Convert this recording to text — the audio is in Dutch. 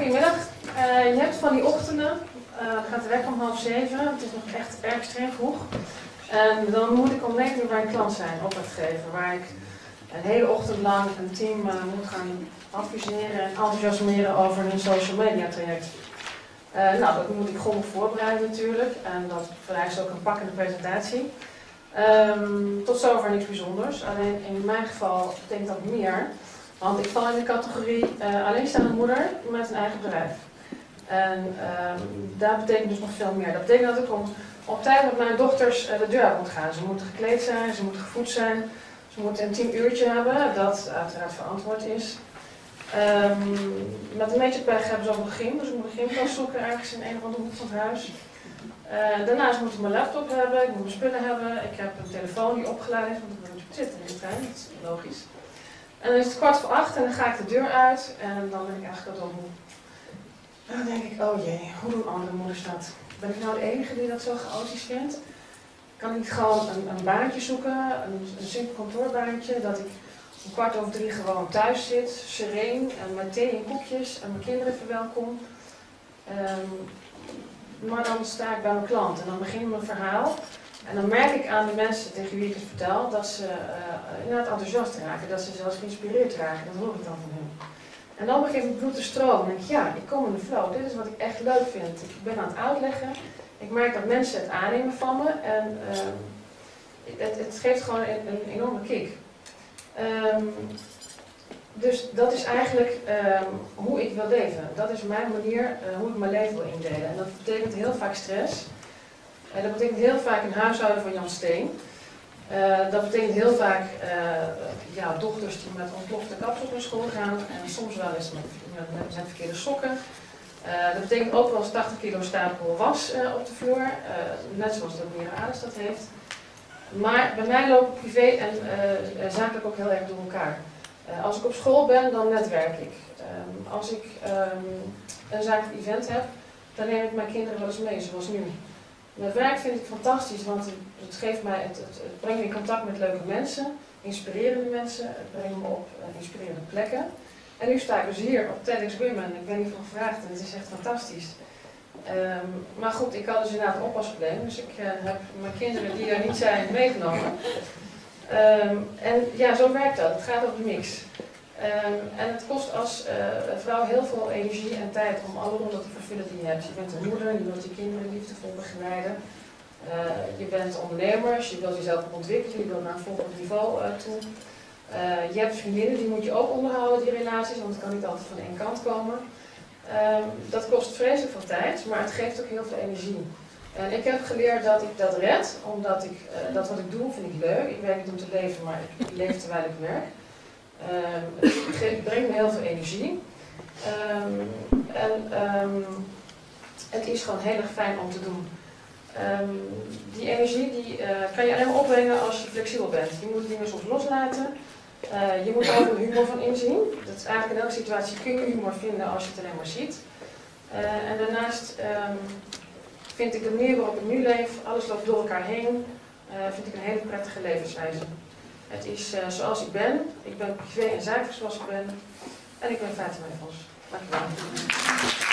goedemiddag. Je hebt van die ochtenden, dan gaat de wekker om 6:30, het is nog echt erg streng vroeg. En dan moet ik om 9 uur bij een klant zijn, opdracht geven, waar ik een hele ochtend lang een team moet gaan adviseren en enthousiasmeren over hun social media traject. Nou, dat moet ik grondig voorbereiden natuurlijk en dat vereist ook een pakkende presentatie. Tot zover niks bijzonders, alleen in mijn geval betekent dat meer. Want ik val in de categorie alleenstaande moeder met een eigen bedrijf. En daar betekent dus nog veel meer. Dat betekent dat ik op tijd met mijn dochters de deur uit moet gaan. Ze moeten gekleed zijn, ze moeten gevoed zijn. Ze moeten een 10 uurtje hebben, dat uiteraard verantwoord is. Met een beetje pech hebben ze ook nog gym, dus ik moet een gymkast zoeken ergens in een of andere hoek van het huis. Daarnaast moet ik mijn laptop hebben, ik moet mijn spullen hebben. Ik heb een telefoon die opgeladen is, want ik moet zitten in de trein, dat is logisch. En dan is het 7:15 en dan ga ik de deur uit en dan ben ik eigenlijk al moe. En dan denk ik, oh jee, hoe doen andere moeders dat? Ben ik nou de enige die dat zo chaotisch vindt? Kan ik niet gewoon een baantje zoeken, een simpel kantoorbaantje, dat ik om 2:15 gewoon thuis zit, sereen, en met thee en koekjes en mijn kinderen verwelkom. Maar dan sta ik bij mijn klant en dan begin ik mijn verhaal. En dan merk ik aan de mensen tegen wie ik het vertel dat ze inderdaad enthousiast raken, dat ze zelfs geïnspireerd raken. Dat hoor ik dan van hun. En dan begint het bloed te stromen. En denk ik, ja, ik kom in de flow. Dit is wat ik echt leuk vind. Ik ben aan het uitleggen. Ik merk dat mensen het aannemen van me. En het geeft gewoon een enorme kick. Dus dat is eigenlijk hoe ik wil leven. Dat is mijn manier hoe ik mijn leven wil indelen. En dat betekent heel vaak stress. Dat betekent heel vaak een huishouden van Jan Steen. Dat betekent heel vaak dochters die met ontplofte kapsels naar school gaan. En soms wel eens met verkeerde sokken. Dat betekent ook wel eens 80 kilo stapel was op de vloer. Net zoals de meneer Ades dat heeft. Maar bij mij lopen privé en zakelijk ook heel erg door elkaar. Als ik op school ben, dan netwerk ik. Als ik een zakelijk event heb, dan neem ik mijn kinderen wel eens mee, zoals nu. Mijn werk vind ik fantastisch, want het geeft mij, het brengt me in contact met leuke mensen, inspirerende mensen, het brengt me op inspirerende plekken. En nu sta ik dus hier op TEDx Women, ik ben hiervoor gevraagd en het is echt fantastisch. Maar goed, ik had dus inderdaad een oppasprobleem, dus ik heb mijn kinderen die er niet zijn meegenomen. En ja, zo werkt dat, het gaat over de mix. En het kost als vrouw heel veel energie en tijd om alle rollen te vervullen die je hebt. Je bent een moeder, je wilt je kinderen liefdevol begeleiden. Je bent ondernemer, je wilt jezelf ontwikkelen, je wilt naar een volgend niveau toe. Je hebt vriendinnen, die moet je ook onderhouden, die relaties, want het kan niet altijd van één kant komen. Dat kost vreselijk veel tijd, maar het geeft ook heel veel energie. En ik heb geleerd dat ik dat red, omdat ik dat wat ik doe vind ik leuk. Ik werk niet om te leven, maar ik leef terwijl ik werk. Het brengt me heel veel energie. Het is gewoon heel erg fijn om te doen. Die energie die, kan je alleen maar opbrengen als je flexibel bent. Je moet dingen soms loslaten. Je moet er ook een humor van inzien. Dat is eigenlijk in elke situatie kun je humor vinden als je het alleen maar ziet. En daarnaast vind ik de manier waarop ik nu leef, alles loopt door elkaar heen, vind ik een hele prettige levenswijze. Het is zoals ik ben privé en zakelijk zoals ik ben en ik ben Fatima Vos. Dankjewel.